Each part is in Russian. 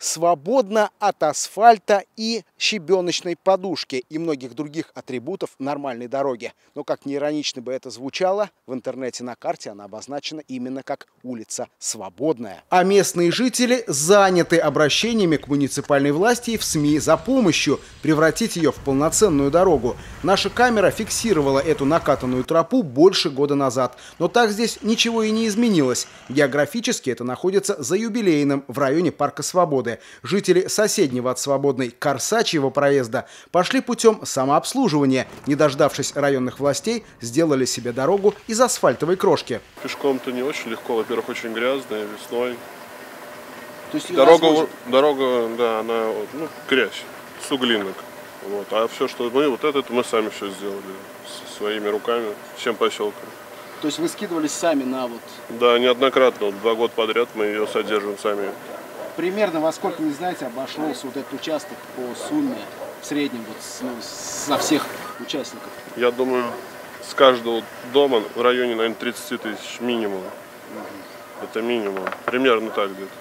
Свободно от асфальта и щебеночной подушки и многих других атрибутов нормальной дороги. Но как ни иронично бы это звучало, в интернете на карте она обозначена именно как улица Свободная. А местные жители заняты обращениями к муниципальной власти и в СМИ за помощью превратить ее в полноценную дорогу. Наша камера фиксировала эту накатанную тропу больше года назад. Но так здесь ничего и не изменилось. Географически это находится за Юбилейным в районе Парка Свободы. Жители соседнего от Свободной Корсачьего проезда пошли путем самообслуживания. Не дождавшись районных властей, сделали себе дорогу из асфальтовой крошки. Пешком-то не очень легко. Во-первых, очень грязная, весной. То есть дорога, да, она грязь, суглинок. Вот. А все, что мы, мы сами все сделали своими руками, всем поселком. То есть вы скидывались сами на вот... Да, неоднократно. 2 года подряд мы ее содержим сами. Примерно во сколько, не знаете, обошелся вот этот участок по сумме в среднем со всех участников? Я думаю, с каждого дома в районе, наверное, 30 тысяч минимум. Это минимум. Примерно так где-то.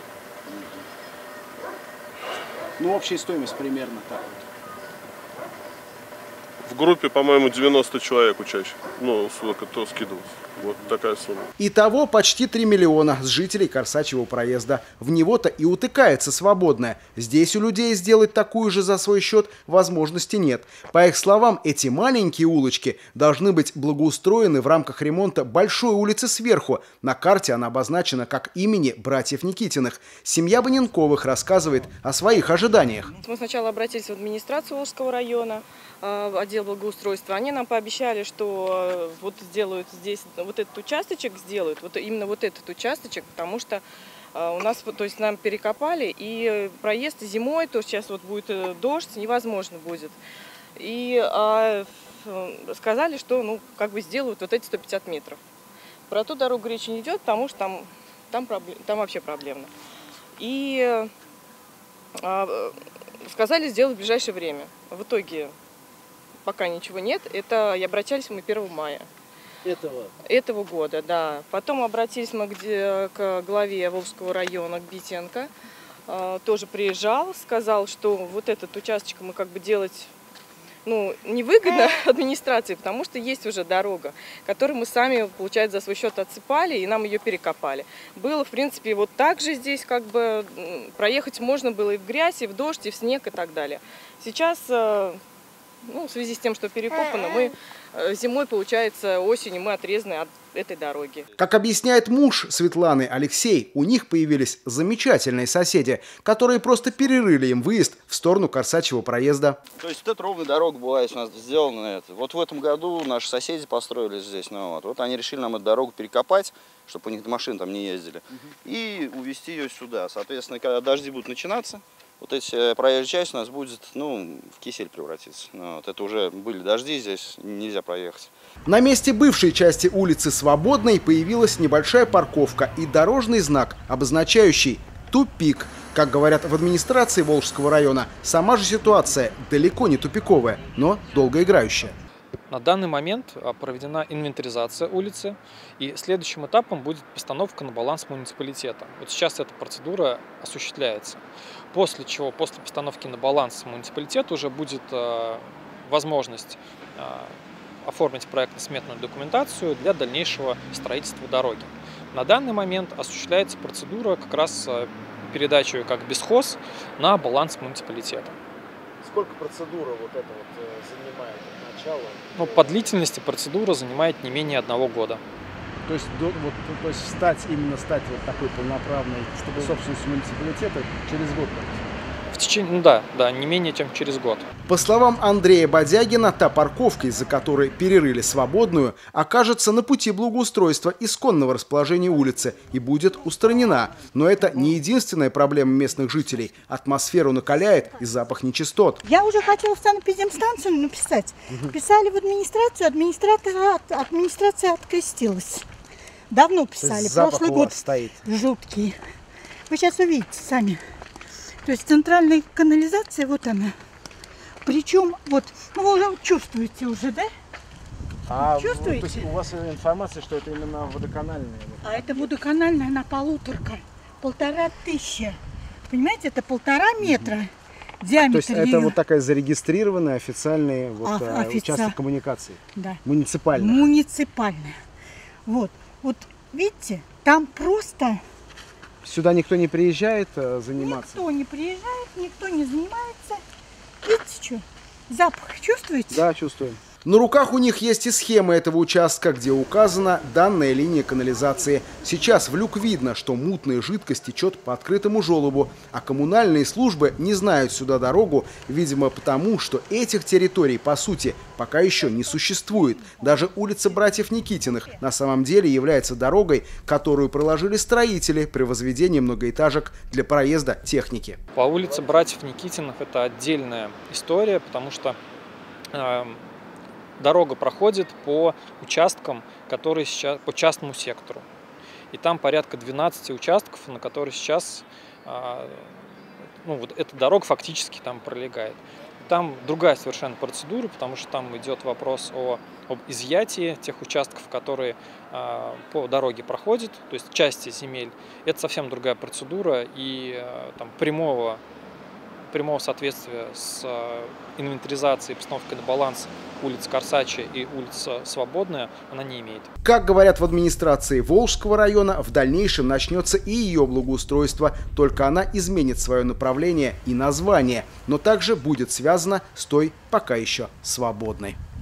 Ну, общая стоимость примерно так вот. В группе, по-моему, 90 человек учащих. Ну, кто скидывался. Вот такая сумма. Итого почти 3 миллиона с жителей Корсачьего проезда. В него-то и утыкается Свободная. Здесь у людей сделать такую же за свой счет возможности нет. По их словам, эти маленькие улочки должны быть благоустроены в рамках ремонта большой улицы сверху. На карте она обозначена как имени братьев Никитиных. Семья Баненковых рассказывает о своих ожиданиях. Мы сначала обратились в администрацию Волжского района, отдел благоустройства. Они нам пообещали, что вот сделают здесь, вот этот участочек сделают, вот именно вот этот участочек, потому что у нас, то есть нам перекопали, и проезд зимой, то сейчас вот будет дождь, невозможно будет. И сказали, что сделают вот эти 150 метров. Про ту дорогу речи не идет, потому что там вообще проблемно. И сказали сделать в ближайшее время. В итоге пока ничего нет. Это и обращались мы 1 мая. Этого года, да. Потом обратились мы к главе Волжского района, к Битенко. Тоже приезжал, сказал, что вот этот участочек мы делать невыгодно администрации, потому что есть уже дорога, которую мы сами, получается, за свой счет отсыпали и нам ее перекопали. Было, в принципе, вот так же здесь проехать можно было и в грязь, и в дождь, и в снег, и так далее. Сейчас, в связи с тем, что перекопано, мы зимой, получается, осенью мы отрезаны от этой дороги. Как объясняет муж Светланы, Алексей, у них появились замечательные соседи, которые просто перерыли им выезд в сторону Корсачьего проезда. То есть вот эта ровная дорога была, если у нас сделана Вот в этом году наши соседи построили здесь. Вот они решили нам эту дорогу перекопать, чтобы у них машины там не ездили, и увезти ее сюда. Соответственно, когда дожди будут начинаться, вот эти проезжая часть у нас будет, в кисель превратиться. Это уже были дожди, здесь нельзя проехать. На месте бывшей части улицы Свободной появилась небольшая парковка и дорожный знак, обозначающий «тупик». Как говорят в администрации Волжского района, сама же ситуация далеко не тупиковая, но долгоиграющая. На данный момент проведена инвентаризация улицы, и следующим этапом будет постановка на баланс муниципалитета. Вот сейчас эта процедура осуществляется. После чего, после постановки на баланс муниципалитета уже будет возможность оформить проектно-сметную документацию для дальнейшего строительства дороги. На данный момент осуществляется процедура как раз передачи как бесхоз на баланс муниципалитета. Сколько процедура занимает от начала? По длительности процедура занимает не менее 1 года. То есть стать вот такой полноправной, чтобы собственность муниципалитета через год? В течение, да, не менее чем через год. По словам Андрея Бодягина, та парковка, из-за которой перерыли Свободную, окажется на пути благоустройства исконного расположения улицы и будет устранена. Но это не единственная проблема местных жителей. Атмосферу накаляет и запах нечистот. Я уже хотела в санэпидемстанцию написать. Писали в администрацию, администрация открестилась. Давно писали, прошлый год стоит. Жуткий. Вы сейчас увидите сами. То есть центральная канализация, вот она. Причем, вы уже чувствуете уже, да? Чувствуете? То есть у вас информация, что это именно водоканальная? А это водоканальная, она полуторка. 1500. Понимаете, это 1,5 метра диаметр. То есть это вот такая зарегистрированная официальный участок коммуникации? Да. Муниципальная? Муниципальная. Вот. Вот видите, там просто... Сюда никто не приезжает заниматься? Никто не приезжает, никто не занимается. Видите, что? Запах чувствуете? Да, чувствуем. На руках у них есть и схема этого участка, где указана данная линия канализации. Сейчас в люк видно, что мутная жидкость течет по открытому желобу, а коммунальные службы не знают сюда дорогу, видимо потому, что этих территорий, по сути, пока еще не существует. Даже улица Братьев Никитиных на самом деле является дорогой, которую проложили строители при возведении многоэтажек для проезда техники. По улице Братьев Никитиных это отдельная история, потому что дорога проходит по участкам, которые сейчас по частному сектору. И там порядка 12 участков, на которые сейчас вот эта дорога фактически там пролегает. Там другая совершенно процедура, потому что там идет вопрос об изъятии тех участков, которые по дороге проходят, то есть части земель. Это совсем другая процедура, и там прямого соответствия с инвентаризацией и постановкой на баланс улиц Корсача и улица Свободная она не имеет. Как говорят в администрации Волжского района, в дальнейшем начнется и ее благоустройство, только она изменит свое направление и название, но также будет связана с той пока еще Свободной.